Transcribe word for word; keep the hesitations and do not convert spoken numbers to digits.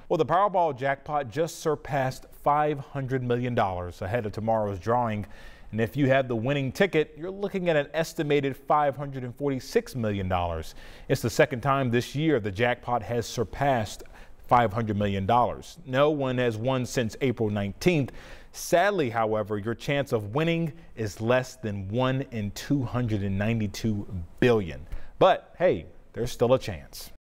Well, the Powerball jackpot just surpassed five hundred million dollars ahead of tomorrow's drawing. And if you have the winning ticket, you're looking at an estimated five hundred forty-six million dollars. It's the second time this year the jackpot has surpassed five hundred million dollars. No one has won since April nineteenth. Sadly, however, your chance of winning is less than one in two hundred ninety-two billion. But hey, there's still a chance.